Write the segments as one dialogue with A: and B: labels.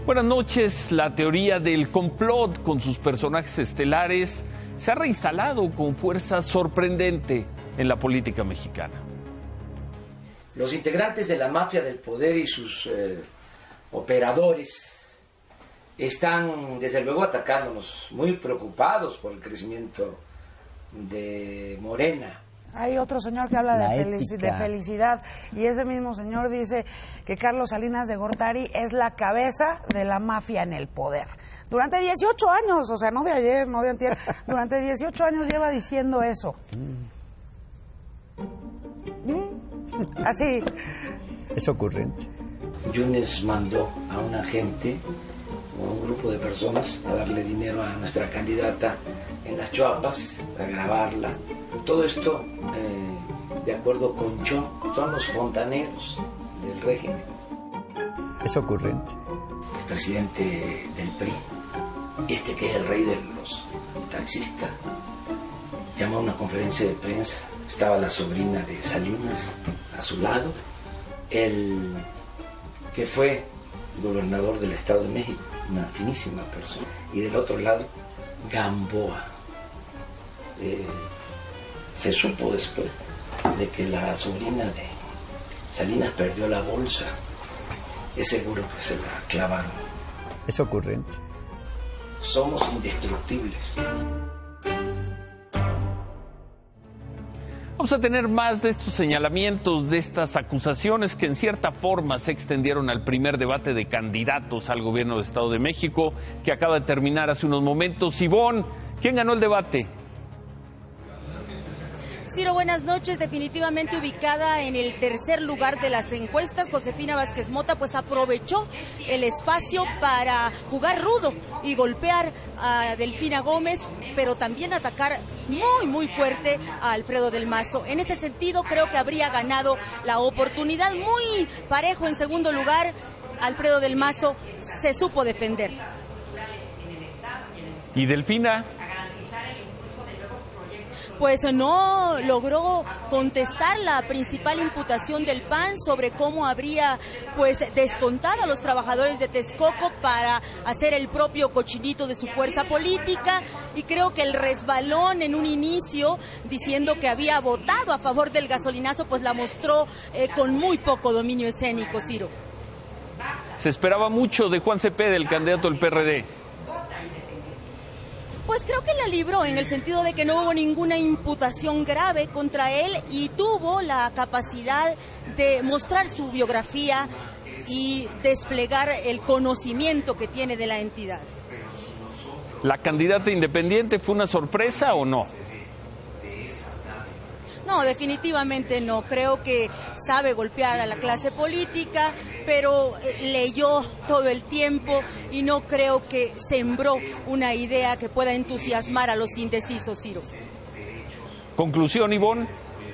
A: Buenas noches. La teoría del complot con sus personajes estelares se ha reinstalado con fuerza sorprendente en la política mexicana.
B: Los integrantes de la mafia del poder y sus operadores están desde luego atacándonos, muy preocupados por el crecimiento de Morena.
C: Hay otro señor que habla de felicidad, y ese mismo señor dice que Carlos Salinas de Gortari es la cabeza de la mafia en el poder. Durante 18 años, o sea, no de ayer, no de antier, durante 18 años lleva diciendo eso. Así.
D: Es ocurrente.
B: Yunes mandó a un agente o a un grupo de personas a darle dinero a nuestra candidata en las Chuapas, a grabarla. Todo esto, de acuerdo con Cho, son los fontaneros del régimen.
D: Es ocurrente.
B: El presidente del PRI, que es el rey de los taxistas, llamó a una conferencia de prensa. Estaba la sobrina de Salinas a su lado, el que fue gobernador del Estado de México, una finísima persona, y del otro lado, Gamboa. Se supo después de que la sobrina de Salinas perdió la bolsa. Es seguro que se la clavaron.
D: Es ocurrente.
B: Somos indestructibles.
A: Vamos a tener más de estos señalamientos, de estas acusaciones que en cierta forma se extendieron al primer debate de candidatos al gobierno del Estado de México, que acaba de terminar hace unos momentos. Ivonne, ¿quién ganó el debate?
E: Ciro, buenas noches. Definitivamente ubicada en el tercer lugar de las encuestas, Josefina Vázquez Mota pues aprovechó el espacio para jugar rudo y golpear a Delfina Gómez, pero también atacar muy fuerte a Alfredo del Mazo. En ese sentido creo que habría ganado la oportunidad. Muy parejo en segundo lugar, Alfredo del Mazo se supo defender.
A: ¿Y Delfina?
E: Pues no logró contestar la principal imputación del PAN sobre cómo habría pues descontado a los trabajadores de Texcoco para hacer el propio cochinito de su fuerza política, y creo que el resbalón en un inicio diciendo que había votado a favor del gasolinazo pues la mostró con muy poco dominio escénico, Ciro.
A: Se esperaba mucho de Juan Cepeda, el candidato del PRD.
E: Pues creo que la libró en el sentido de que no hubo ninguna imputación grave contra él y tuvo la capacidad de mostrar su biografía y desplegar el conocimiento que tiene de la entidad.
A: ¿La candidata independiente fue una sorpresa o no?
E: No, definitivamente no. Creo que sabe golpear a la clase política, pero leyó todo el tiempo y no creo que sembró una idea que pueda entusiasmar a los indecisos, Ciro.
A: ¿Conclusión, Ivonne?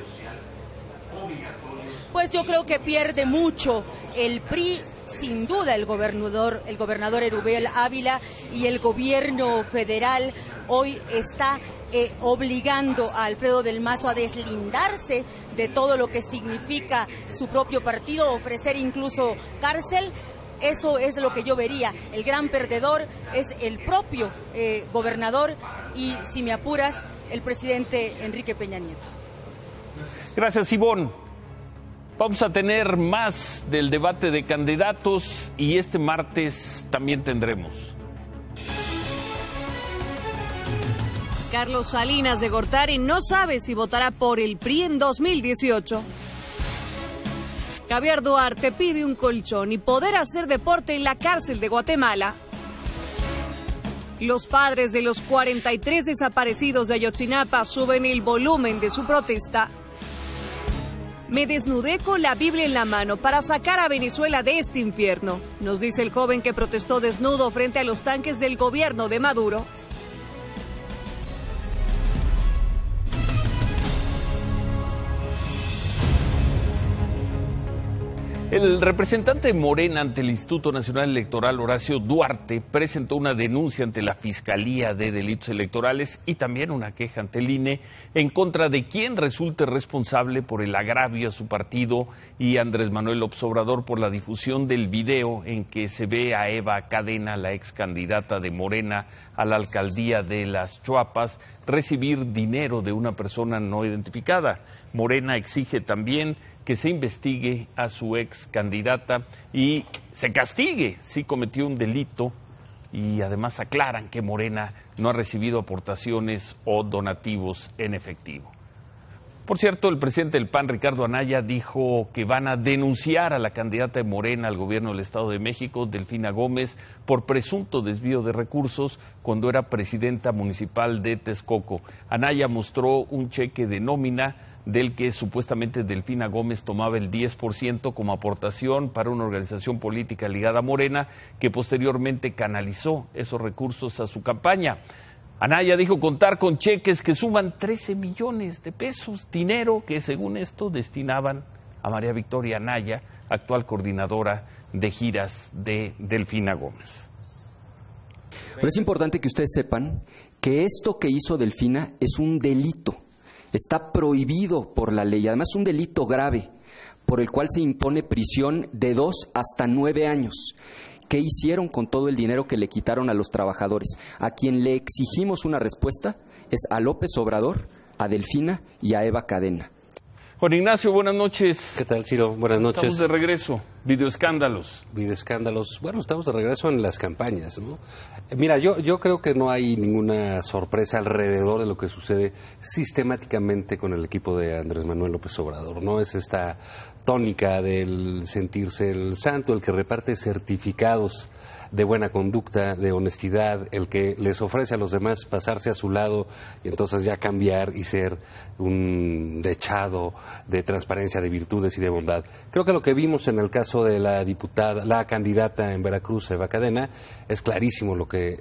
E: Pues yo creo que pierde mucho el PRI, sin duda el gobernador Erubiel Ávila, y el gobierno federal hoy está obligando a Alfredo del Mazo a deslindarse de todo lo que significa su propio partido, ofrecer incluso cárcel. Eso es lo que yo vería. El gran perdedor es el propio gobernador y, si me apuras, el presidente Enrique Peña Nieto.
A: Gracias, Ivonne. Vamos a tener más del debate de candidatos y este martes también tendremos.
F: Carlos Salinas de Gortari no sabe si votará por el PRI en 2018. Javier Duarte pide un colchón y poder hacer deporte en la cárcel de Guatemala. Los padres de los 43 desaparecidos de Ayotzinapa suben el volumen de su protesta. Me desnudé con la Biblia en la mano para sacar a Venezuela de este infierno, nos dice el joven que protestó desnudo frente a los tanques del gobierno de Maduro.
A: El representante de Morena ante el Instituto Nacional Electoral, Horacio Duarte, presentó una denuncia ante la Fiscalía de Delitos Electorales y también una queja ante el INE en contra de quien resulte responsable por el agravio a su partido y Andrés Manuel López Obrador por la difusión del video en que se ve a Eva Cadena, la ex candidata de Morena a la alcaldía de Las Chuapas, recibir dinero de una persona no identificada. Morena exige también que se investigue a su ex candidata y se castigue si cometió un delito, y además aclaran que Morena no ha recibido aportaciones o donativos en efectivo. Por cierto, el presidente del PAN, Ricardo Anaya, dijo que van a denunciar a la candidata de Morena al gobierno del Estado de México, Delfina Gómez, por presunto desvío de recursos cuando era presidenta municipal de Texcoco. Anaya mostró un cheque de nómina del que supuestamente Delfina Gómez tomaba el 10% como aportación para una organización política ligada a Morena, que posteriormente canalizó esos recursos a su campaña. Anaya dijo contar con cheques que suman 13 millones de pesos, dinero que según esto destinaban a María Victoria Anaya, actual coordinadora de giras de Delfina Gómez.
G: Pero es importante que ustedes sepan que esto que hizo Delfina es un delito. Está prohibido por la ley, además es un delito grave por el cual se impone prisión de 2 hasta 9 años. ¿Qué hicieron con todo el dinero que le quitaron a los trabajadores? A quien le exigimos una respuesta es a López Obrador, a Delfina y a Eva Cadena.
A: Juan Ignacio, buenas noches.
H: ¿Qué tal, Ciro? Buenas noches.
A: Estamos de regreso. Videoescándalos.
H: Videoescándalos. Bueno, estamos de regreso en las campañas, ¿no? Mira, yo creo que no hay ninguna sorpresa alrededor de lo que sucede sistemáticamente con el equipo de Andrés Manuel López Obrador. No es esta tónica del sentirse el santo, el que reparte certificados de buena conducta, de honestidad, el que les ofrece a los demás pasarse a su lado y entonces ya cambiar y ser un dechado de transparencia, de virtudes y de bondad. Creo que lo que vimos en el caso de la candidata en Veracruz, Eva Cadena, es clarísimo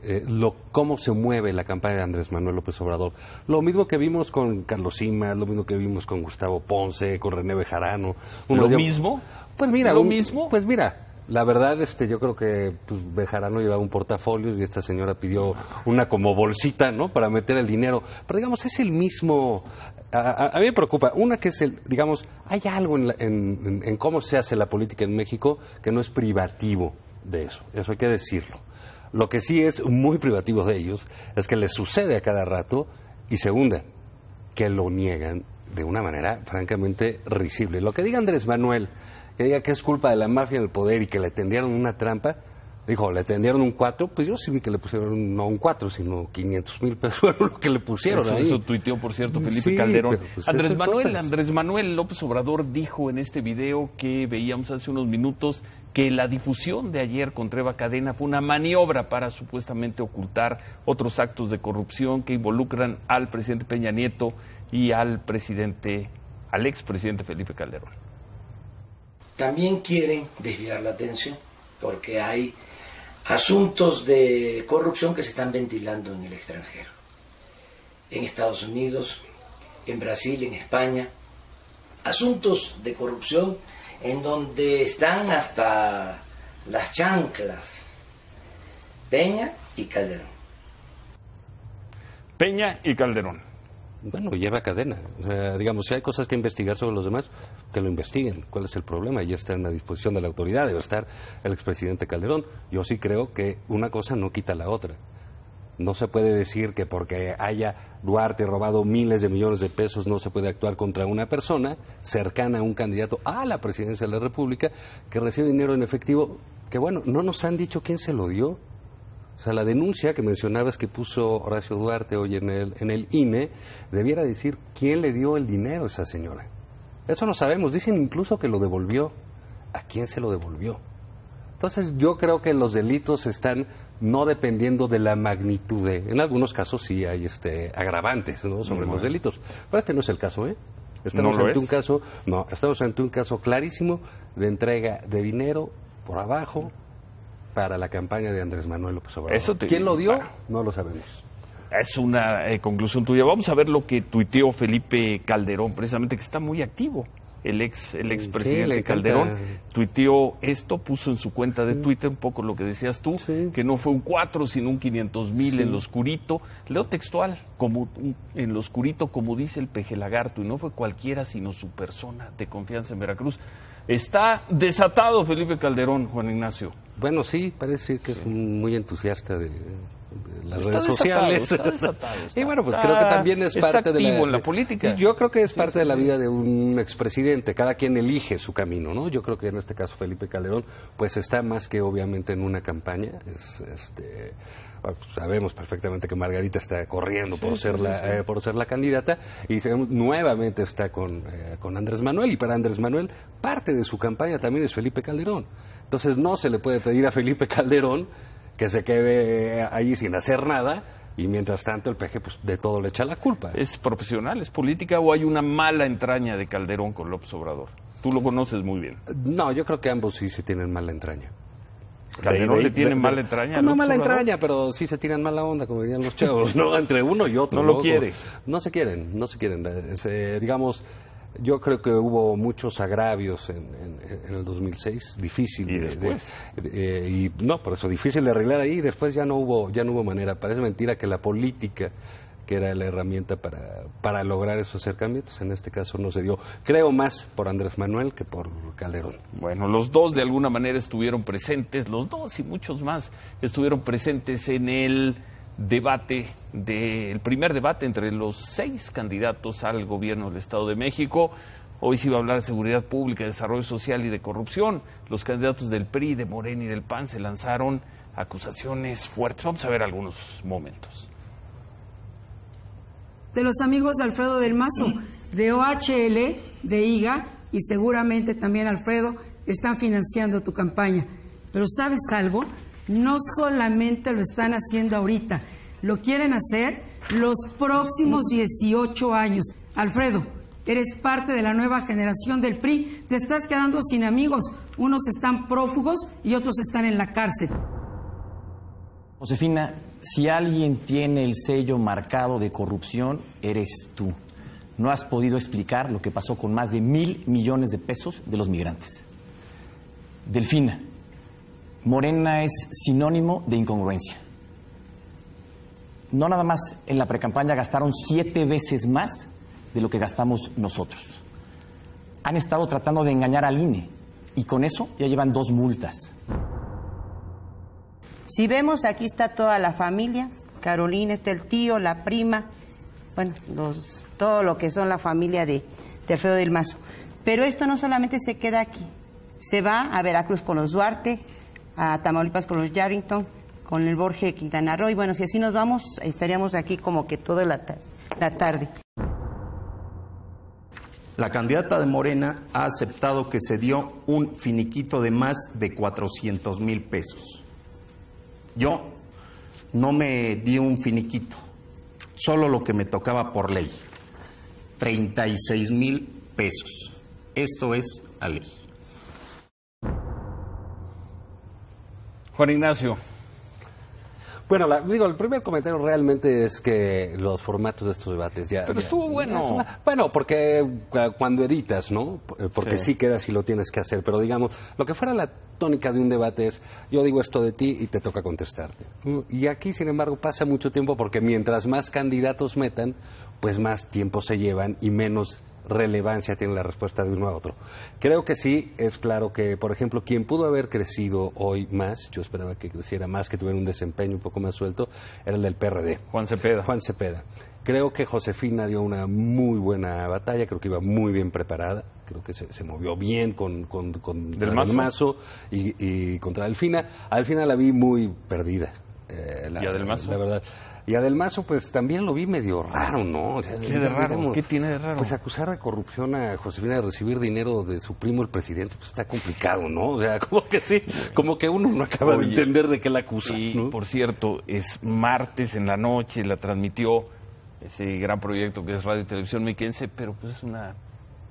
H: cómo se mueve la campaña de Andrés Manuel López Obrador. Lo mismo que vimos con Carlos Simas, lo mismo que vimos con Gustavo Ponce, con René Bejarano.
A: ¿Lo mismo?
H: Pues mira,
A: ¿Lo mismo?
H: Pues mira. La verdad, yo creo que Bejarano llevaba un portafolio y esta señora pidió una como bolsita, ¿no?, para meter el dinero. Pero digamos, es el mismo. A mí me preocupa. Una que es hay algo en cómo se hace la política en México que no es privativo de eso. Eso hay que decirlo. Lo que sí es muy privativo de ellos es que les sucede a cada rato, y segunda, que lo niegan de una manera francamente risible. Lo que diga Andrés Manuel, que diga que es culpa de la mafia en el poder y que le tendieron una trampa, le tendieron un 4, pues yo sí vi que le pusieron no un 4, sino 500,000 pesos, fue lo que le pusieron ahí.
A: Eso tuiteó, por cierto, Felipe Calderón. Andrés Manuel López Obrador dijo en este video que veíamos hace unos minutos que la difusión de ayer contra Eva Cadena fue una maniobra para supuestamente ocultar otros actos de corrupción que involucran al presidente Peña Nieto y al expresidente Felipe Calderón.
B: También quieren desviar la atención porque hay asuntos de corrupción que se están ventilando en el extranjero, en Estados Unidos, en Brasil, en España, asuntos de corrupción en donde están hasta las chanclas, Peña y Calderón.
A: Peña y Calderón.
H: Bueno, lleva cadena. O sea, digamos, si hay cosas que investigar sobre los demás, que lo investiguen. ¿Cuál es el problema? Ya está en la disposición de la autoridad, debe estar el expresidente Calderón. Yo sí creo que una cosa no quita la otra. No se puede decir que porque haya Duarte robado miles de millones de pesos no se puede actuar contra una persona cercana a un candidato a la presidencia de la República que recibe dinero en efectivo, que bueno, no nos han dicho quién se lo dio. O sea, la denuncia que mencionabas que puso Horacio Duarte hoy en el INE, debiera decir quién le dio el dinero a esa señora. Eso no sabemos. Dicen incluso que lo devolvió. ¿A quién se lo devolvió? Entonces, yo creo que los delitos están no dependiendo de la magnitud en algunos casos sí hay agravantes, ¿no?, sobre los delitos. Pero este no es el caso, ¿eh? Estamos ante un caso clarísimo de entrega de dinero por abajo para la campaña de Andrés Manuel López Obrador. ¿Quién lo dio? No lo sabemos.
A: Es una conclusión tuya. Vamos a ver lo que tuiteó Felipe Calderón, precisamente, que está muy activo el expresidente Calderón, tuiteó esto, puso en su cuenta de Twitter un poco lo que decías tú, que no fue un 4, sino un 500,000 en lo oscurito. Leo textual, como en lo oscurito, como dice el peje lagarto, y no fue cualquiera, sino su persona de confianza en Veracruz. Está desatado Felipe Calderón, Juan Ignacio.
H: Bueno, sí, parece que es muy entusiasta de las
A: está
H: redes
A: desatado,
H: sociales.
A: Está desatado,
H: y bueno, pues creo que también es parte de
A: en la política.
H: Yo creo que es parte de la vida de un expresidente. Cada quien elige su camino, ¿no? Yo creo que en este caso Felipe Calderón, pues está más que obviamente en una campaña. Bueno, pues sabemos perfectamente que Margarita está corriendo por ser la candidata, y nuevamente está con Andrés Manuel, y para Andrés Manuel parte de su campaña también es Felipe Calderón. Entonces no se le puede pedir a Felipe Calderón que se quede ahí sin hacer nada, y mientras tanto el PG pues de todo le echa la culpa.
A: ¿Es profesional, es política, o hay una mala entraña de Calderón con López Obrador? Tú lo conoces muy bien.
H: No, yo creo que ambos sí se tienen mala entraña.
A: ¿Calderón le tiene mala entraña?
H: No mala entraña, pero sí se tiran mala onda, como dirían los chavos, ¿no? Entre uno y otro.
A: No lo quiere.
H: No se quieren. Digamos, yo creo que hubo muchos agravios en el 2006, difícil.
A: ¿Y después?
H: Por eso difícil de arreglar ahí, después ya no hubo manera. Parece mentira que la política, que era la herramienta para lograr esos acercamientos, en este caso no se dio. Creo más por Andrés Manuel que por Calderón.
A: Bueno, los dos de alguna manera estuvieron presentes, los dos y muchos más estuvieron presentes en el primer debate entre los 6 candidatos al gobierno del Estado de México. Hoy se iba a hablar de seguridad pública, de desarrollo social y de corrupción. Los candidatos del PRI, de Morena y del PAN se lanzaron acusaciones fuertes. Vamos a ver algunos momentos.
I: De los amigos de Alfredo del Mazo, de OHL, de IGA, y seguramente también, Alfredo, están financiando tu campaña. Pero ¿sabes algo? No solamente lo están haciendo ahorita, lo quieren hacer los próximos 18 años. Alfredo, eres parte de la nueva generación del PRI, te estás quedando sin amigos, unos están prófugos y otros están en la cárcel.
J: Josefina, si alguien tiene el sello marcado de corrupción, eres tú. No has podido explicar lo que pasó con más de 1,000 millones de pesos de los migrantes. Delfina, Morena es sinónimo de incongruencia. No nada más en la precampaña gastaron 7 veces más de lo que gastamos nosotros. Han estado tratando de engañar al INE y con eso ya llevan 2 multas.
K: Si vemos, aquí está toda la familia, Carolina, está el tío, la prima, bueno, todo lo que son la familia de Alfredo del Mazo. Pero esto no solamente se queda aquí, se va a Veracruz con los Duarte, a Tamaulipas con los Yarrington, con el Borges Quintana Roo, y bueno, si así nos vamos, estaríamos aquí como que toda la tarde.
L: La candidata de Morena ha aceptado que se dio un finiquito de más de 400,000 pesos. Yo no me di un finiquito, solo lo que me tocaba por ley, 36,000 pesos. Esto es la ley.
A: Juan Ignacio.
H: Bueno, el primer comentario realmente es que los formatos de estos debates
A: Pero estuvo bueno.
H: Bueno, porque cuando editas, ¿no? Porque sí queda si lo tienes que hacer. Pero digamos, lo que fuera la tónica de un debate es, yo digo esto de ti y te toca contestarte. Y aquí, sin embargo, pasa mucho tiempo porque mientras más candidatos metan, pues más tiempo se llevan y menos relevancia tiene la respuesta de uno a otro. Creo que sí, es claro que, por ejemplo, quien pudo haber crecido hoy más, yo esperaba que creciera más, que tuviera un desempeño un poco más suelto, era el del PRD.
A: Juan Cepeda.
H: Creo que Josefina dio una muy buena batalla, creo que iba muy bien preparada, creo que se movió bien con
A: Del Mazo
H: y contra Delfina. Al final la vi muy perdida.
A: ¿Y a Del Mazo?
H: La verdad. Y a Del Mazo, pues también lo vi medio raro, ¿no? O sea,
A: ¿Qué de raro? ¿Qué tiene de raro?
H: Pues acusar de corrupción a Josefina de recibir dinero de su primo el presidente, pues está complicado, ¿no? O sea, como que sí, como que uno no acaba de entender de qué la acusa.
A: Y,
H: ¿no?
A: por cierto, es martes en la noche, la transmitió ese gran proyecto que es Radio y Televisión Mexiquense, pero pues es una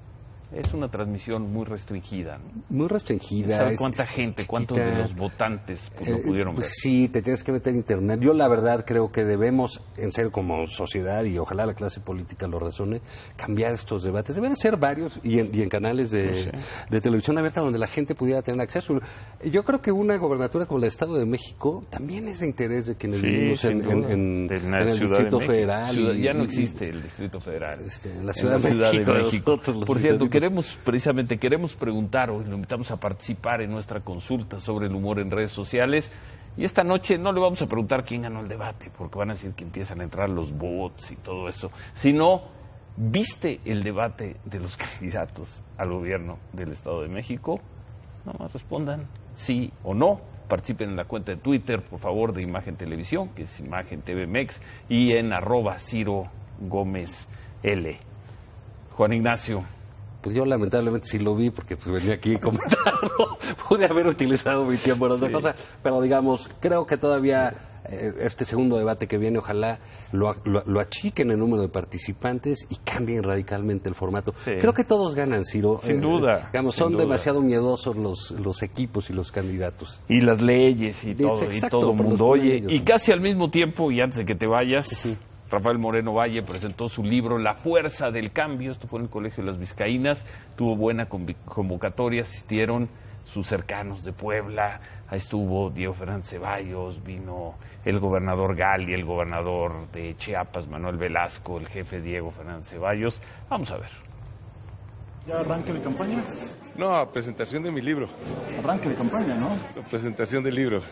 A: Es una transmisión muy restringida, ¿no?
H: Muy restringida.
A: ¿Sabe cuánta gente, cuántos de los votantes lo pudieron ver?
H: Sí, te tienes que meter en internet. Yo la verdad creo que debemos, en serio, como sociedad, y ojalá la clase política lo razone, cambiar estos debates. Deben ser varios y en canales de televisión abierta donde la gente pudiera tener acceso. Yo creo que una gobernatura como el Estado de México también es de interés de quienes vivimos en el Distrito Federal.
A: Ya no existe el Distrito Federal.
H: En la Ciudad de México.
A: Por cierto, queremos preguntar, hoy lo invitamos a participar en nuestra consulta sobre el humor en redes sociales, y esta noche no le vamos a preguntar quién ganó el debate, porque van a decir que empiezan a entrar los bots y todo eso, sino, ¿viste el debate de los candidatos al gobierno del Estado de México? Nada más respondan sí o no. Participen en la cuenta de Twitter, por favor, de Imagen Televisión, que es Imagen TV Mex, y en @CiroGómezL. Juan Ignacio.
H: Pues yo lamentablemente sí lo vi porque pues venía aquí a comentarlo. Pude haber utilizado mi tiempo en otra cosa, pero digamos, creo que todavía este segundo debate que viene, ojalá lo achiquen el número de participantes y cambien radicalmente el formato. Sí. Creo que todos ganan, Ciro.
A: Sin duda.
H: Digamos, son demasiado miedosos los equipos y los candidatos.
A: Y las leyes y todo, exacto, y todo el mundo. Oye, y casi al mismo tiempo, y antes de que te vayas, Rafael Moreno Valle presentó su libro La Fuerza del Cambio. Esto fue en el Colegio de las Vizcaínas. Tuvo buena convocatoria, asistieron sus cercanos de Puebla. Ahí estuvo Diego Fernández Ceballos, vino el gobernador Gali, el gobernador de Chiapas, Manuel Velasco, el jefe Diego Fernández Ceballos. Vamos a ver.
M: ¿Ya arranque de campaña?
N: No, presentación de mi libro.
M: Arranque de campaña, ¿no?
N: Presentación del libro.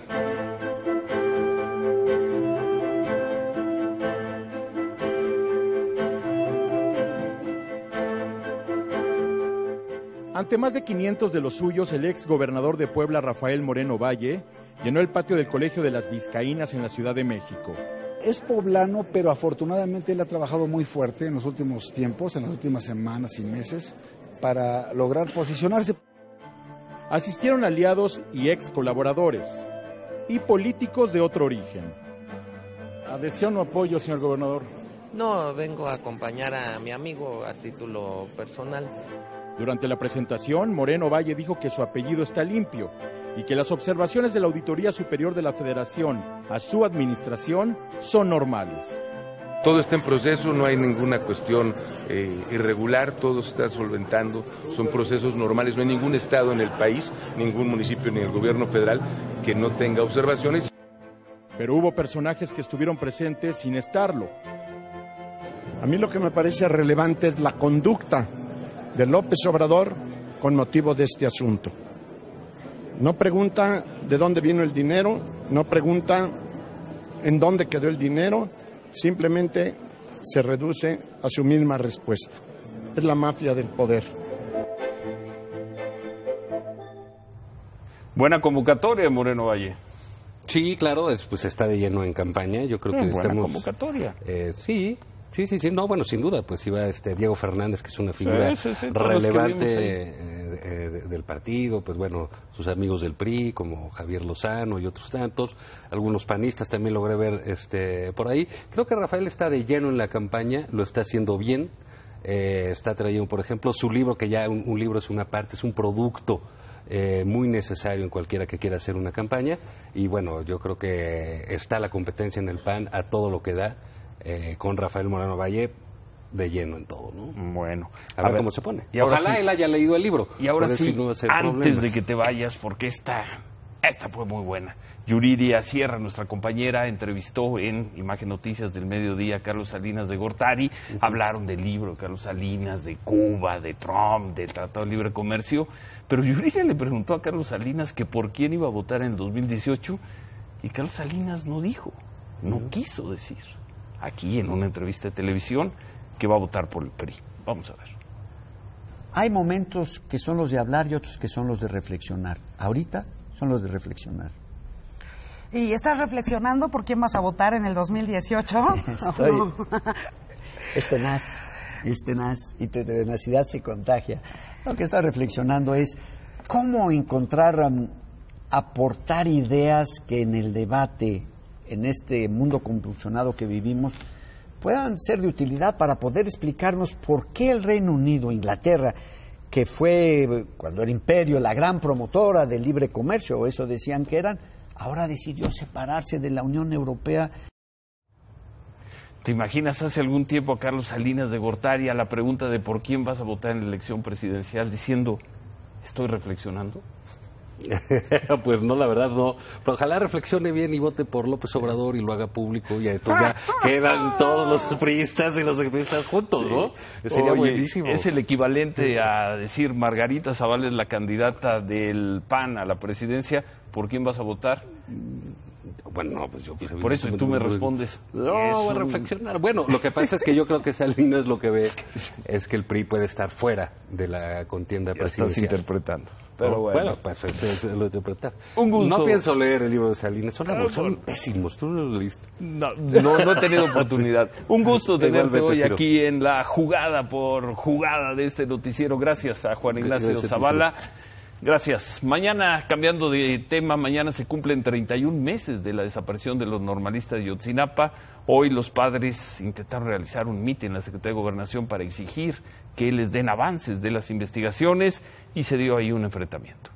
M: Ante más de 500 de los suyos, el ex gobernador de Puebla, Rafael Moreno Valle, llenó el patio del Colegio de las Vizcaínas en la Ciudad de México.
O: Es poblano, pero afortunadamente él ha trabajado muy fuerte en los últimos tiempos, en las últimas semanas y meses, para lograr posicionarse.
M: Asistieron aliados y ex colaboradores, y políticos de otro origen. ¿Adhesión o apoyo, señor gobernador?
P: No, vengo a acompañar a mi amigo a título personal.
M: Durante la presentación, Moreno Valle dijo que su apellido está limpio y que las observaciones de la Auditoría Superior de la Federación a su administración son normales.
N: Todo está en proceso, no hay ninguna cuestión irregular, todo se está solventando, son procesos normales, no hay ningún estado en el país, ningún municipio ni el gobierno federal que no tenga observaciones.
M: Pero hubo personajes que estuvieron presentes sin estarlo.
Q: A mí lo que me parece relevante es la conducta de López Obrador con motivo de este asunto. No pregunta de dónde vino el dinero, no pregunta en dónde quedó el dinero, simplemente se reduce a su misma respuesta. Es la mafia del poder.
A: Buena convocatoria, Moreno Valle.
H: Sí, claro, pues está de lleno en campaña. Yo creo que
A: buena
H: estamos...
A: convocatoria.
H: Sí, no, bueno, sin duda, pues iba Diego Fernández, que es una figura relevante del partido, pues bueno, sus amigos del PRI, como Javier Lozano y otros tantos, algunos panistas también logré ver por ahí. Creo que Rafael está de lleno en la campaña, lo está haciendo bien, está trayendo, por ejemplo, su libro, que ya un libro es una parte, es un producto muy necesario en cualquiera que quiera hacer una campaña, y bueno, yo creo que está la competencia en el PAN a todo lo que da, con Rafael Moreno Valle de lleno en todo, ¿no?
A: Bueno,
H: a ver cómo se pone.
A: Y ojalá
H: él haya leído el libro.
A: Y ahora sí, antes de que te vayas, porque esta fue muy buena. Yuridia Sierra, nuestra compañera, entrevistó en Imagen Noticias del Mediodía a Carlos Salinas de Gortari. Hablaron del libro de Carlos Salinas, de Cuba, de Trump, del Tratado de Libre Comercio. Pero Yuridia le preguntó a Carlos Salinas que por quién iba a votar en el 2018 y Carlos Salinas no dijo, no quiso decir, aquí en una entrevista de televisión, que va a votar por el PRI. Vamos a ver.
R: Hay momentos que son los de hablar y otros que son los de reflexionar. Ahorita son los de reflexionar.
C: ¿Y estás reflexionando por quién vas a votar en el 2018?
R: Es tenaz, y tu tenacidad se contagia. Lo que estoy reflexionando es cómo encontrar, aportar ideas que en el debate, en este mundo convulsionado que vivimos, puedan ser de utilidad para poder explicarnos por qué el Reino Unido, Inglaterra, que fue, cuando era Imperio, la gran promotora del libre comercio, o eso decían que eran, ahora decidió separarse de la Unión Europea.
A: ¿Te imaginas hace algún tiempo a Carlos Salinas de Gortari a la pregunta de por quién vas a votar en la elección presidencial diciendo, estoy reflexionando?
H: Pues no, la verdad no. Pero ojalá reflexione bien y vote por López Obrador y lo haga público. Y entonces ya quedan todos los priistas y los priistas juntos, ¿no? Sería buenísimo.
A: Es el equivalente a decir Margarita Zavala es la candidata del PAN a la presidencia. ¿Por quién vas a votar?
H: Bueno, pues yo... Pues,
A: por eso tú me respondes.
H: No, voy a reflexionar. Bueno, lo que pasa es que yo creo que Salinas lo que ve es que el PRI puede estar fuera de la contienda presidencial.
A: Estás interpretando. Pero
H: bueno, pues es lo interpretar.
A: Un gusto.
H: No pienso leer el libro de Salinas, son pésimos. ¿Tú no lo leíste?
A: No he tenido oportunidad. Un gusto tenerte hoy aquí en la jugada por jugada de este noticiero. Gracias a Juan Ignacio Zavala. Gracias. Mañana, cambiando de tema, mañana se cumplen 31 meses de la desaparición de los normalistas de Ayotzinapa. Hoy los padres intentaron realizar un mitin en la Secretaría de Gobernación para exigir que les den avances de las investigaciones y se dio ahí un enfrentamiento.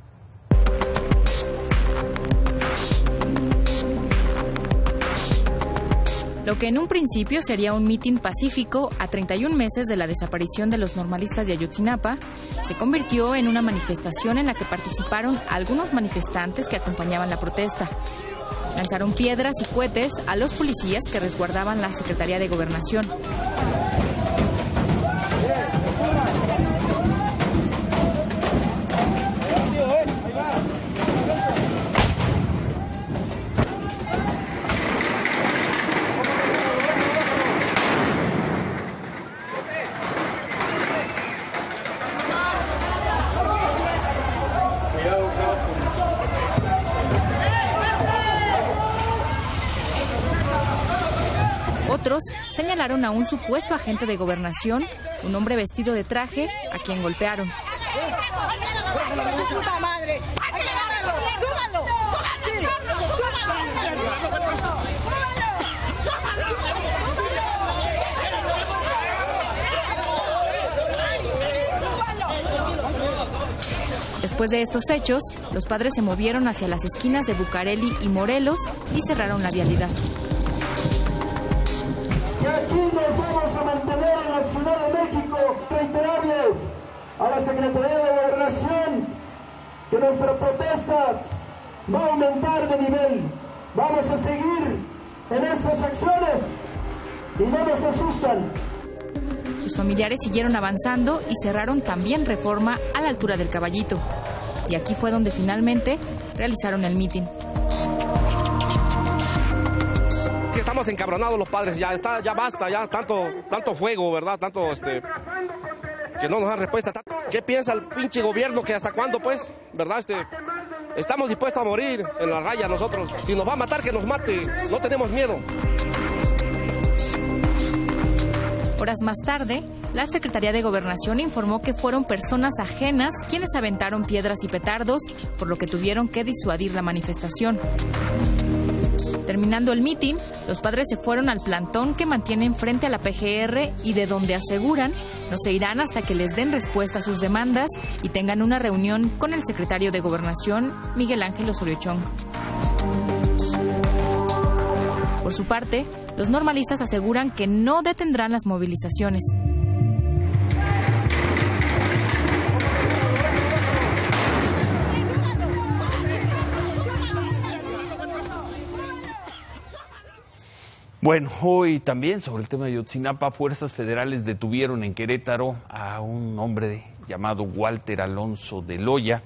S: Lo que en un principio sería un mitin pacífico a 31 meses de la desaparición de los normalistas de Ayotzinapa, se convirtió en una manifestación en la que participaron algunos manifestantes que acompañaban la protesta. Lanzaron piedras y cohetes a los policías que resguardaban la Secretaría de Gobernación. Otros señalaron a un supuesto agente de gobernación, un hombre vestido de traje, a quien golpearon. Después de estos hechos, los padres se movieron hacia las esquinas de Bucareli y Morelos y cerraron la vialidad.
T: Y aquí nos vamos a mantener en la Ciudad de México, reiterarles a la Secretaría de Gobernación que nuestra protesta va a aumentar de nivel. Vamos a seguir en estas acciones y no nos asustan.
S: Sus familiares siguieron avanzando y cerraron también Reforma a la altura del Caballito. Y aquí fue donde finalmente realizaron el mitin.
U: Estamos encabronados los padres, ya basta, ya tanto fuego, ¿verdad? Tanto que no nos dan respuesta. ¿Qué piensa el pinche gobierno que hasta cuándo, pues? ¿Verdad? Estamos dispuestos a morir en la raya nosotros. Si nos va a matar, que nos mate. No tenemos miedo.
S: Horas más tarde, la Secretaría de Gobernación informó que fueron personas ajenas quienes aventaron piedras y petardos, por lo que tuvieron que disuadir la manifestación. Terminando el mitin, los padres se fueron al plantón que mantienen frente a la PGR y de donde aseguran no se irán hasta que les den respuesta a sus demandas y tengan una reunión con el secretario de Gobernación, Miguel Ángel Osorio Chong. Por su parte, los normalistas aseguran que no detendrán las movilizaciones.
A: Bueno, hoy también sobre el tema de Ayotzinapa, fuerzas federales detuvieron en Querétaro a un hombre llamado Walter Alonso de Loya,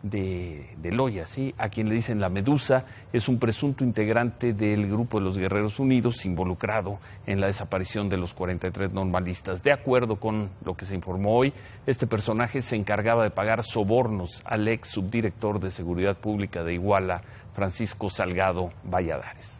A: a quien le dicen la Medusa. Es un presunto integrante del grupo de los Guerreros Unidos involucrado en la desaparición de los 43 normalistas. De acuerdo con lo que se informó hoy, este personaje se encargaba de pagar sobornos al ex subdirector de Seguridad Pública de Iguala, Francisco Salgado Valladares.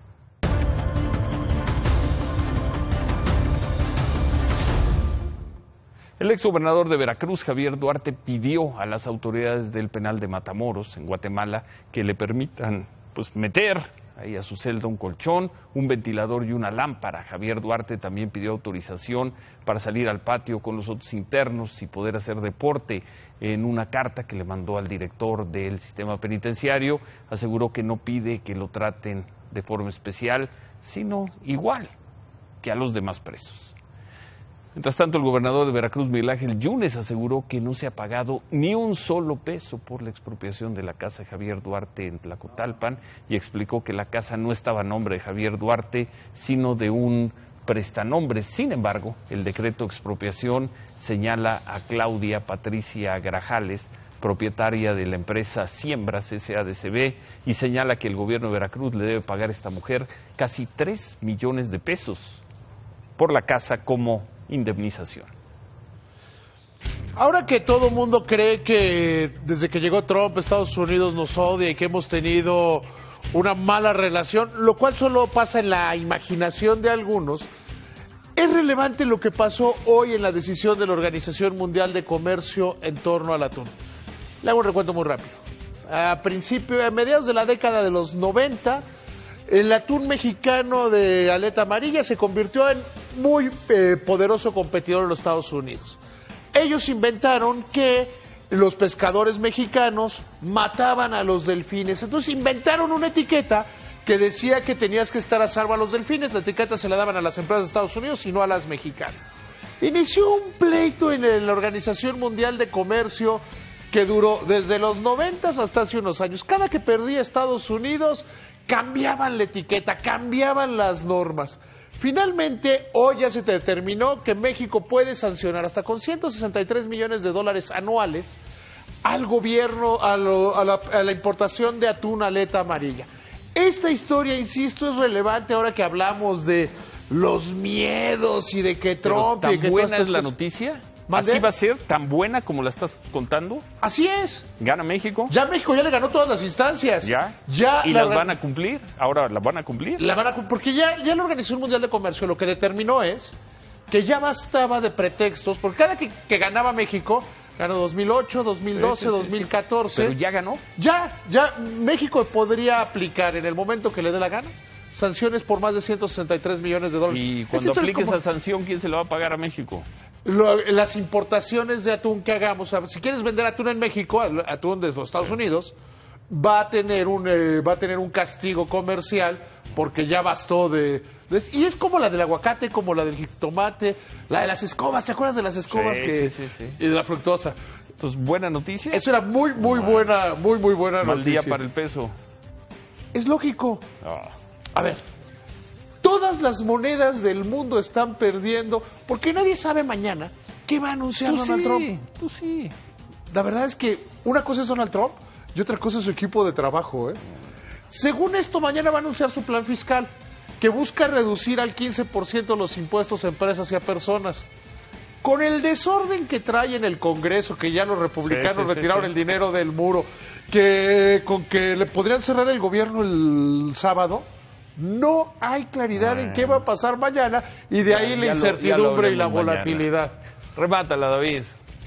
A: El exgobernador de Veracruz, Javier Duarte, pidió a las autoridades del penal de Matamoros, en Guatemala, que le permitan meter ahí a su celda un colchón, un ventilador y una lámpara. Javier Duarte también pidió autorización para salir al patio con los otros internos y poder hacer deporte. En una carta que le mandó al director del sistema penitenciario, aseguró que no pide que lo traten de forma especial, sino igual que a los demás presos. Mientras tanto, el gobernador de Veracruz, Miguel Ángel Yunes, aseguró que no se ha pagado ni un solo peso por la expropiación de la casa de Javier Duarte en Tlacotalpan y explicó que la casa no estaba a nombre de Javier Duarte, sino de un prestanombre. Sin embargo, el decreto de expropiación señala a Claudia Patricia Grajales, propietaria de la empresa Siembras SADCB, y señala que el gobierno de Veracruz le debe pagar a esta mujer casi 3 millones de pesos por la casa como indemnización.
D: Ahora que todo el mundo cree que desde que llegó Trump Estados Unidos nos odia y que hemos tenido una mala relación, lo cual solo pasa en la imaginación de algunos, es relevante lo que pasó hoy en la decisión de la Organización Mundial de Comercio en torno al atún. Le hago un recuento muy rápido. A mediados de la década de los 90, el atún mexicano de aleta amarilla se convirtió en muy poderoso competidor en los Estados Unidos. Ellos inventaron que los pescadores mexicanos mataban a los delfines. Entonces inventaron una etiqueta que decía que tenías que estar a salvo a los delfines. La etiqueta se la daban a las empresas de Estados Unidos y no a las mexicanas. Inició un pleito en la Organización Mundial de Comercio que duró desde los 90 hasta hace unos años. Cada que perdía Estados Unidos, cambiaban la etiqueta, cambiaban las normas. Finalmente, hoy ya se determinó que México puede sancionar hasta con $163 millones anuales al gobierno, a la importación de atún aleta amarilla. Esta historia, insisto, es relevante ahora que hablamos de los miedos y de que Trump...
A: ¿Tan
D: y que
A: buena es la noticia?
D: ¿Mande?
A: ¿Así va a ser? ¿Tan buena como la estás contando?
D: Así es.
A: ¿Gana México?
D: Ya México ya le ganó todas las instancias.
A: ¿Ya? ¿Y las van a cumplir? ¿Ahora las van a cumplir?
D: Porque ya la Organización Mundial de Comercio lo que determinó es que ya bastaba de pretextos, porque cada que ganaba México, ganó 2008, 2012, 2014.
A: ¿Pero ya ganó?
D: Ya México podría aplicar en el momento que le dé la gana sanciones por más de $163 millones.
A: Y cuando aplique esa sanción, ¿quién se la va a pagar a México?
D: Las importaciones de atún que hagamos. Si quieres vender atún en México, atún desde los Estados Unidos, va a tener un castigo comercial porque ya bastó y es como la del aguacate, como la del jitomate, la de las escobas. ¿Te acuerdas de las escobas?
A: Sí.
D: Y de la fructosa.
A: Entonces, ¿buena noticia?
D: Eso era muy buena noticia.
A: Mal día para el peso.
D: Es lógico. A ver, todas las monedas del mundo están perdiendo porque nadie sabe mañana qué va a anunciar Donald Trump.
A: Tú sí.
D: La verdad es que una cosa es Donald Trump y otra cosa es su equipo de trabajo. Según esto, mañana va a anunciar su plan fiscal que busca reducir al 15% los impuestos a empresas y a personas. Con el desorden que trae en el Congreso, que ya los republicanos retiraron el dinero del muro, con que le podrían cerrar el gobierno el sábado, no hay claridad en qué va a pasar mañana y de ahí la incertidumbre y la volatilidad.
A: Remátala, David.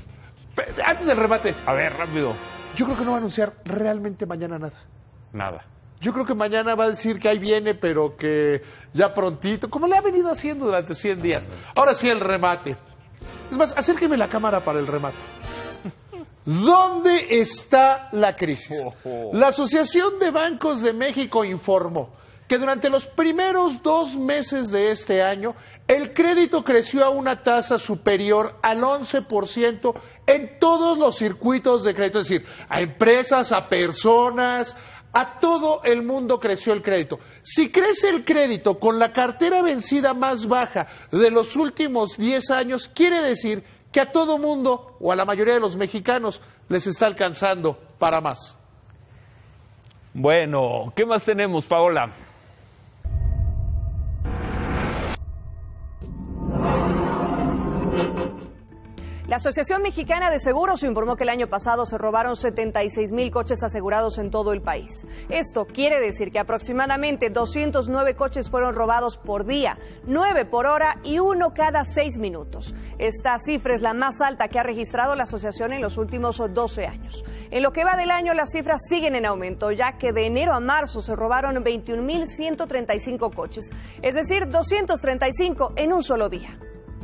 D: Antes del remate.
A: A ver, rápido.
D: Yo creo que no va a anunciar realmente mañana nada.
A: Nada.
D: Yo creo que mañana va a decir que ahí viene, pero que ya prontito, como le ha venido haciendo durante 100 días. Ahora sí, el remate. Es más, acérqueme la cámara para el remate. ¿Dónde está la crisis? La Asociación de Bancos de México informó que durante los primeros 2 meses de este año, el crédito creció a una tasa superior al 11% en todos los circuitos de crédito, es decir, a empresas, a personas, a todo el mundo creció el crédito. Si crece el crédito con la cartera vencida más baja de los últimos 10 años, quiere decir que a todo mundo, o a la mayoría de los mexicanos, les está alcanzando para más.
A: Bueno, ¿qué más tenemos, Paola?
F: La Asociación Mexicana de Seguros informó que el año pasado se robaron 76,000 coches asegurados en todo el país. Esto quiere decir que aproximadamente 209 coches fueron robados por día, 9 por hora y 1 cada 6 minutos. Esta cifra es la más alta que ha registrado la asociación en los últimos 12 años. En lo que va del año, las cifras siguen en aumento, ya que de enero a marzo se robaron 21,135 coches, es decir, 235 en un solo día.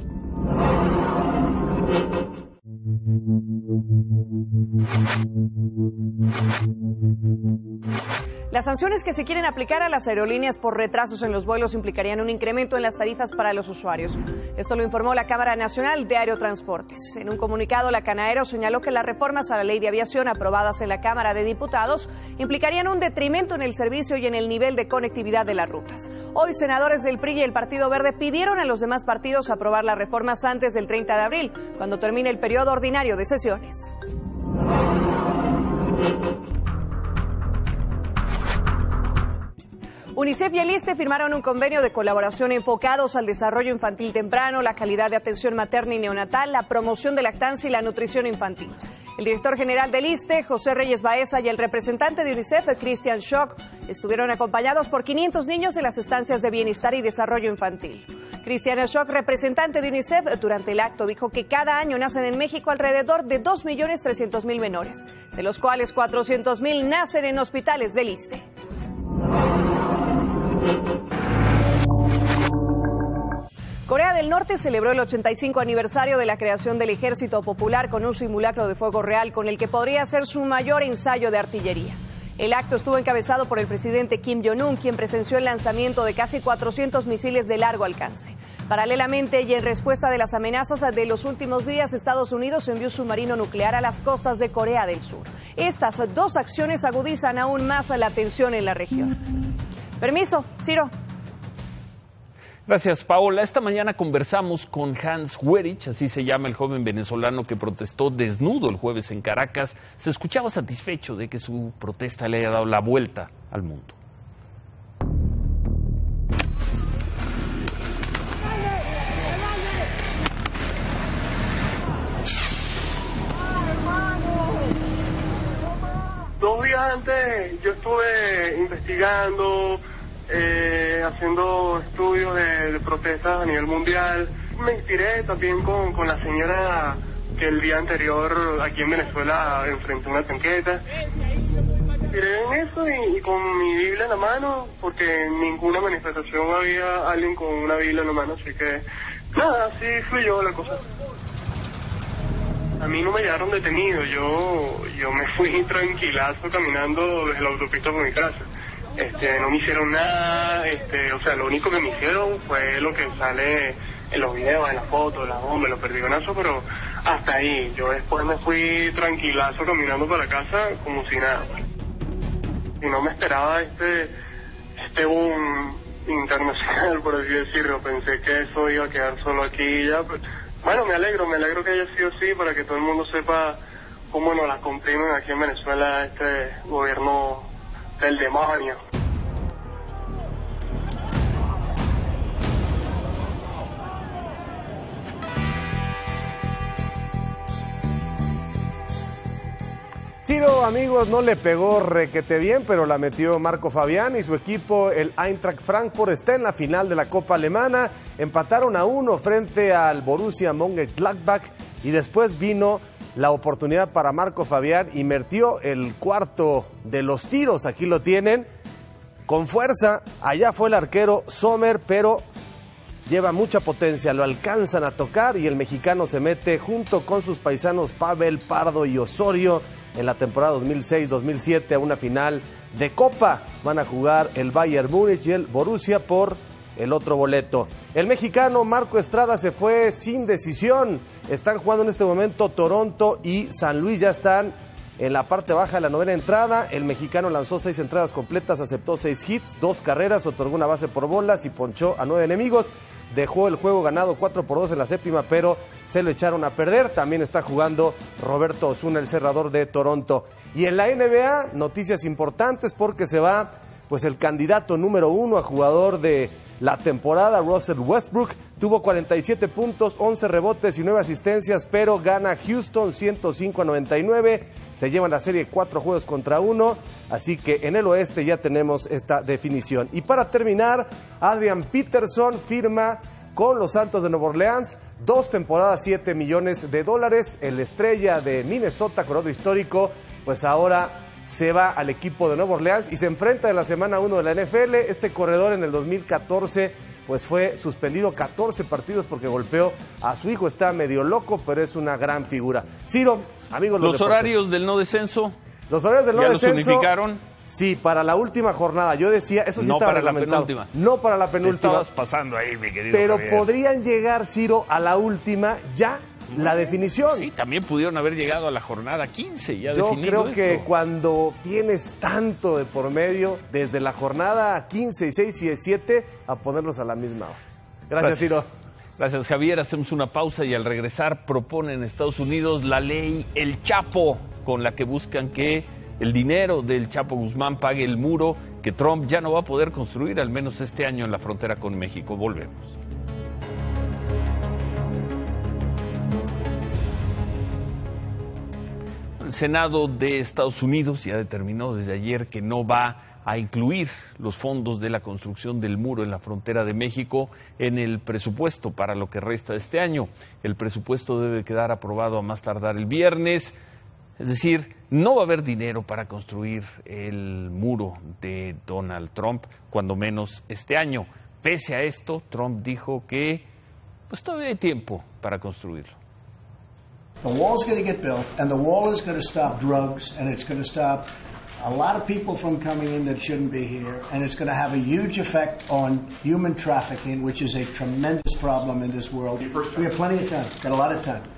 F: Las sanciones que se quieren aplicar a las aerolíneas por retrasos en los vuelos implicarían un incremento en las tarifas para los usuarios. Esto lo informó la Cámara Nacional de Aerotransportes. En un comunicado, la Canaero señaló que las reformas a la Ley de Aviación aprobadas en la Cámara de Diputados implicarían un detrimento en el servicio y en el nivel de conectividad de las rutas. Hoy, senadores del PRI y el Partido Verde pidieron a los demás partidos aprobar las reformas antes del 30 de abril, cuando termine el periodo ordinario de sesiones. UNICEF y el ISSSTE firmaron un convenio de colaboración enfocados al desarrollo infantil temprano, la calidad de atención materna y neonatal, la promoción de lactancia y la nutrición infantil. El director general del ISSSTE, José Reyes Baeza, y el representante de UNICEF, Christian Schock, estuvieron acompañados por 500 niños de las estancias de bienestar y desarrollo infantil. Christian Schock, representante de UNICEF, durante el acto dijo que cada año nacen en México alrededor de 2,300,000 menores, de los cuales 400,000 nacen en hospitales del ISSSTE. Corea del Norte celebró el 85 aniversario de la creación del Ejército Popular con un simulacro de fuego real con el que podría ser su mayor ensayo de artillería. El acto estuvo encabezado por el presidente Kim Jong-un, quien presenció el lanzamiento de casi 400 misiles de largo alcance. Paralelamente, y en respuesta de las amenazas de los últimos días, Estados Unidos envió un submarino nuclear a las costas de Corea del Sur. Estas dos acciones agudizan aún más la tensión en la región. Permiso, Ciro.
A: Gracias, Paola. Esta mañana conversamos con Hans Werich, así se llama el joven venezolano que protestó desnudo el jueves en Caracas. Se escuchaba satisfecho de que su protesta le haya dado la vuelta al mundo.
E: Dos días antes yo estuve investigando, haciendo estudios de protestas a nivel mundial. Me inspiré también con la señora que el día anterior aquí en Venezuela enfrentó una tanqueta. Me inspiré en eso y con mi Biblia en la mano, porque en ninguna manifestación había alguien con una Biblia en la mano, así que nada, así fluyó la cosa. A mí no me llevaron detenido, yo me fui tranquilazo caminando desde la autopista por mi casa. No me hicieron nada, o sea, lo único que me hicieron fue lo que sale en los videos, en las fotos, las bombas, los perdigonazos, pero hasta ahí. Yo después me fui tranquilazo caminando para la casa como si nada. Y no me esperaba este boom internacional, por así decirlo. Pensé que eso iba a quedar solo aquí y ya. Pero, bueno, me alegro que haya sido así para que todo el mundo sepa cómo nos la comprimen aquí en Venezuela este gobierno del demonio.
V: Ciro, amigos, no le pegó requete bien, pero la metió Marco Fabián y su equipo, el Eintracht Frankfurt, está en la final de la Copa Alemana. Empataron a 1 frente al Borussia Mönchengladbach y después vino la oportunidad para Marco Fabián y metió el cuarto de los tiros. Aquí lo tienen, con fuerza. Allá fue el arquero Sommer, pero lleva mucha potencia, lo alcanzan a tocar y el mexicano se mete junto con sus paisanos Pavel, Pardo y Osorio en la temporada 2006-2007 a una final de Copa. Van a jugar el Bayern Múnich y el Borussia por el otro boleto. El mexicano Marco Estrada se fue sin decisión. Están jugando en este momento Toronto y San Luis, ya están en la parte baja de la novena entrada. El mexicano lanzó 6 entradas completas, aceptó 6 hits, 2 carreras, otorgó una base por bolas y ponchó a 9 enemigos. Dejó el juego ganado 4-2 en la séptima, pero se lo echaron a perder. También está jugando Roberto Osuna, el cerrador de Toronto. Y en la NBA, noticias importantes porque se va pues el candidato número 1 a jugador de la temporada, Russell Westbrook. tuvo 47 puntos, 11 rebotes y 9 asistencias, pero gana Houston 105-99. Se llevan la serie 4 juegos contra 1, así que en el oeste ya tenemos esta definición. Y para terminar, Adrian Peterson firma con los Santos de Nueva Orleans, 2 temporadas, $7 millones. El estrella de Minnesota, corredor histórico, pues ahora se va al equipo de Nueva Orleans y se enfrenta en la semana 1 de la NFL. Este corredor en el 2014 pues fue suspendido 14 partidos porque golpeó a su hijo. Está medio loco, pero es una gran figura. Ciro, amigos,
A: los horarios del no descenso.
V: Los horarios del no descenso.
A: ¿Ya los unificaron?
V: Sí, para la última jornada. Yo decía, eso sí
A: no
V: estaba
A: para
V: reglamentado.
A: la penúltima.
V: No para la penúltima.
A: Te estabas pasando ahí, mi querido
V: Pero
A: Javier.
V: podrían llegar, Ciro, a la última ya la definición.
A: Sí, también pudieron haber llegado a la jornada 15 ya
V: Yo
A: definido
V: creo que
A: esto.
V: cuando tienes tanto de por medio, desde la jornada 15, 16 y 17, a ponerlos a la misma hora. Gracias, Ciro.
A: Gracias, Javier. Hacemos una pausa y al regresar proponen en Estados Unidos la ley El Chapo, con la que buscan que el dinero del Chapo Guzmán pague el muro que Trump ya no va a poder construir, al menos este año, en la frontera con México. Volvemos. El Senado de Estados Unidos ya determinó desde ayer que no va a incluir los fondos de la construcción del muro en la frontera de México en el presupuesto para lo que resta de este año. El presupuesto debe quedar aprobado a más tardar el viernes. Es decir, no va a haber dinero para construir el muro de Donald Trump, cuando menos este año. Pese a esto, Trump dijo que pues todavía hay tiempo para construirlo.
B: The wall's going to get built, and the wall is going to stop drugs, and it's going to stop a lot of people from coming in that shouldn't be here, and it's going to have a huge effect on human trafficking, which is a tremendous problem in this world. We have plenty of time, got a lot of time.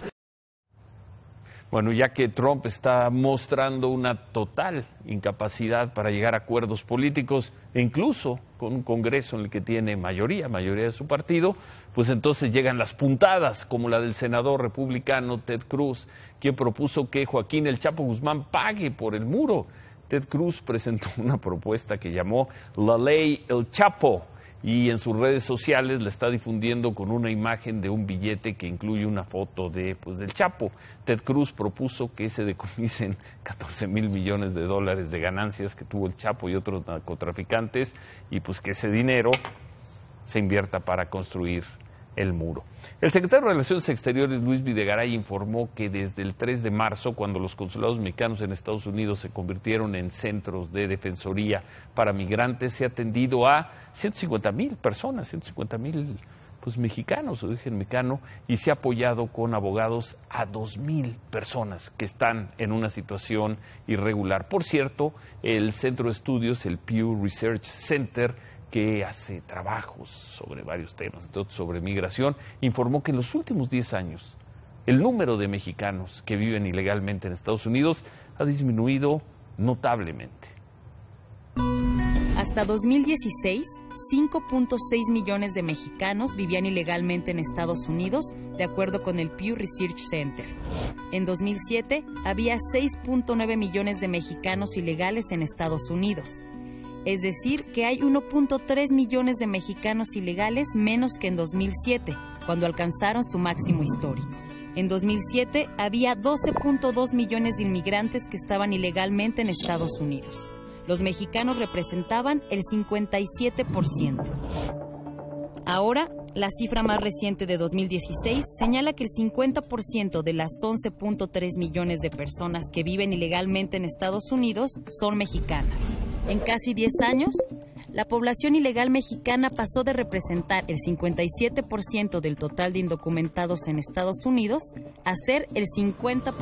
A: Bueno, ya que Trump está mostrando una total incapacidad para llegar a acuerdos políticos, e incluso con un Congreso en el que tiene mayoría de su partido, pues entonces llegan las puntadas, como la del senador republicano Ted Cruz, quien propuso que Joaquín El Chapo Guzmán pague por el muro. Ted Cruz presentó una propuesta que llamó la ley El Chapo, y en sus redes sociales la está difundiendo con una imagen de un billete que incluye una foto del Chapo. Ted Cruz propuso que se decomisen $14 mil millones de ganancias que tuvo el Chapo y otros narcotraficantes, y pues que ese dinero se invierta para construir el muro. El secretario de Relaciones Exteriores, Luis Videgaray, informó que desde el 3 de marzo, cuando los consulados mexicanos en Estados Unidos se convirtieron en centros de defensoría para migrantes, se ha atendido a 150,000 personas, 150,000 mexicanos, o origen mexicano, y se ha apoyado con abogados a 2,000 personas que están en una situación irregular. Por cierto, el centro de estudios, el Pew Research Center, que hace trabajos sobre varios temas, sobre migración, informó que en los últimos 10 años el número de mexicanos que viven ilegalmente en Estados Unidos ha disminuido notablemente.
S: Hasta 2016, 5.6 millones de mexicanos vivían ilegalmente en Estados Unidos, de acuerdo con el Pew Research Center. En 2007, había 6.9 millones de mexicanos ilegales en Estados Unidos. Es decir, que hay 1.3 millones de mexicanos ilegales menos que en 2007, cuando alcanzaron su máximo histórico. En 2007 había 12.2 millones de inmigrantes que estaban ilegalmente en Estados Unidos. Los mexicanos representaban el 57%. Ahora, la cifra más reciente de 2016 señala que el 50% de las 11.3 millones de personas que viven ilegalmente en Estados Unidos son mexicanas. En casi 10 años, la población ilegal mexicana pasó de representar el 57% del total de indocumentados en Estados Unidos a ser el 50%.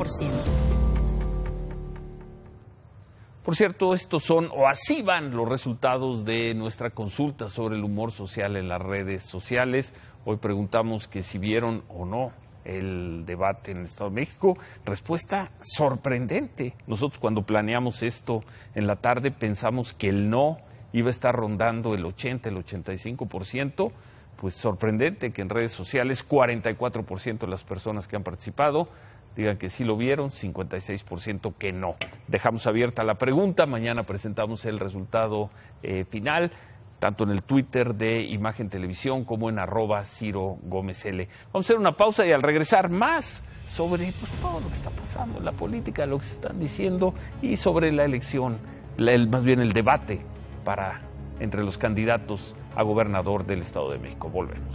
A: Por cierto, estos son, o así van, los resultados de nuestra consulta sobre el humor social en las redes sociales. Hoy preguntamos que si vieron o no el debate en el Estado de México. Respuesta sorprendente. Nosotros cuando planeamos esto en la tarde pensamos que el no iba a estar rondando el 80, el 85%. Pues sorprendente que en redes sociales 44% de las personas que han participado digan que sí lo vieron, 56% que no. Dejamos abierta la pregunta, mañana presentamos el resultado final. tanto en el Twitter de Imagen Televisión como en @CiroGómezL. Vamos a hacer una pausa y al regresar más sobre pues, todo lo que está pasando en la política, lo que se están diciendo y sobre la elección, más bien el debate entre los candidatos a gobernador del Estado de México. Volvemos.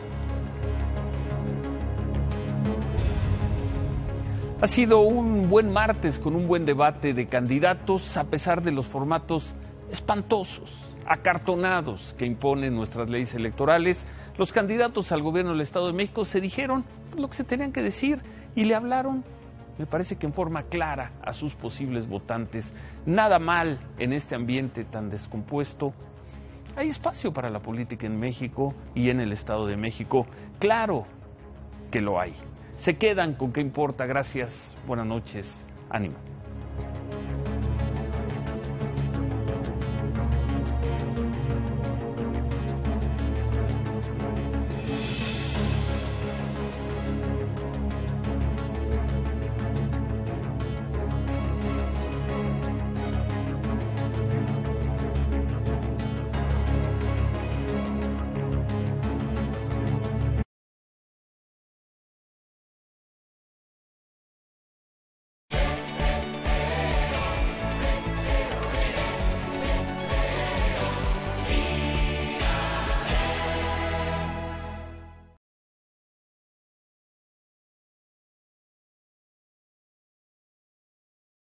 A: Ha sido un buen martes con un buen debate de candidatos a pesar de los formatos espantosos, acartonados que imponen nuestras leyes electorales. Los candidatos al gobierno del Estado de México se dijeron lo que se tenían que decir y le hablaron, me parece que en forma clara, a sus posibles votantes. Nada mal en este ambiente tan descompuesto. Hay espacio para la política en México y en el Estado de México. Claro que lo hay. Se quedan con qué importa. Gracias. Buenas noches. Ánimo.